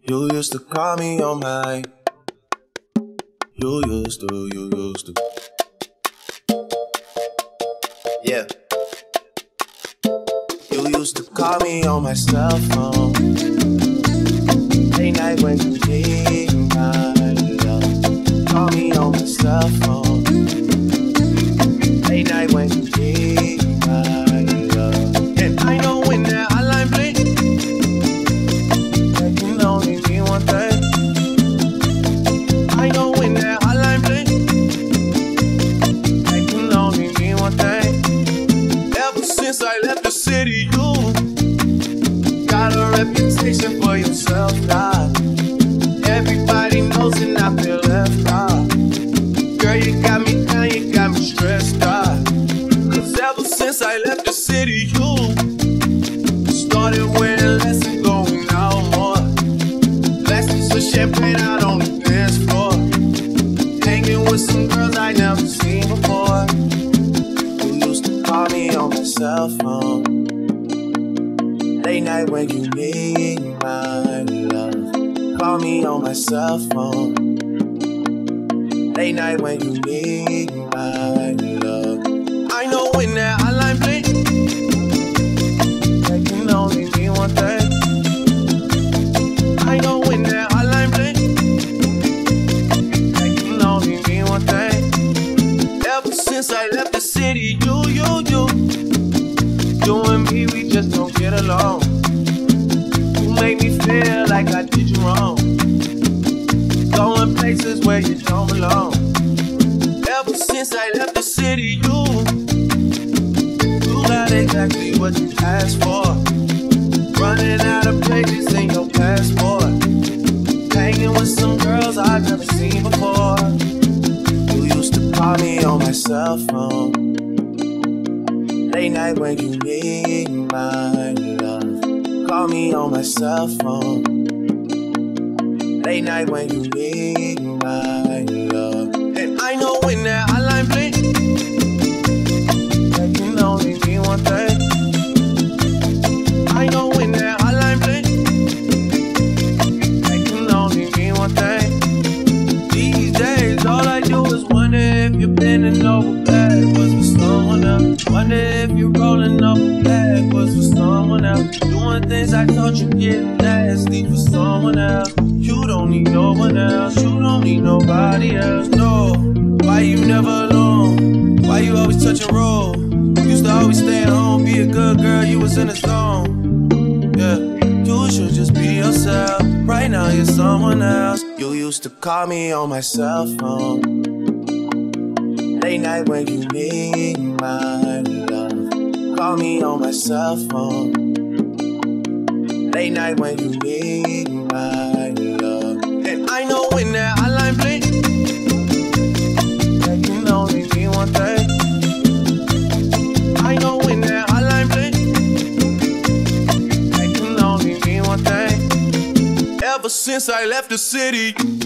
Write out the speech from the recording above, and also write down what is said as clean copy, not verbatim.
You used to call me on my. You used to. Yeah. You used to call me on my cell phone. Late night when you need my love. Call me on my cell phone. Late night when you need my love. And I know when that hotline bling, that can only mean one thing. I know when that hotline bling, that can only mean one thing. Ever since I left the city, you got a reputation for yourself, God. Everybody knows and I feel left out. Girl, you got me down, you got me stressed out. Cause ever since I left the city, you started wearing less and going out more. Glasses of champagne out on the dance floor. Hanging with some girls I never seen before. You used to call me on my cell phone. Late night when you need my love. Call me on my cell phone. Late night when you need my love. I know when that hotline bling, that can only mean one thing. I know when that hotline bling, that can only mean one thing. Ever since I left the city, you and me, we just don't get along. You make me feel like I did you wrong. Going places where you don't belong. Ever since I left the city, you got exactly what you asked for. Running out of places in your passport. Hanging with some girls I've never seen before. You used to call me on my cell phone. Late night when you need my love. Call me on my cell phone. Late night when you need my love. And I know when that hotline bling, that can only mean one thing. I know when that hotline bling, that can only mean one thing. These days all I do is wonder if you're bending over backwards for someone else. Wonder if you're rolling over backwards for someone else. Doing things I thought you getting nasty for someone else. You don't need no one else, you don't need nobody else, no. Why you never alone? Why you always touch and roll? Used to always stay at home, be a good girl, you was in the zone. Yeah, you should just be yourself. Right now you're someone else. You used to call me on my cell phone. Late night when you need my love. Call me on my cell phone. Late night when you need my love. And I know when that hotline bling, that can only mean one thing. I know when that hotline bling, that can only mean one thing. Ever since I left the city.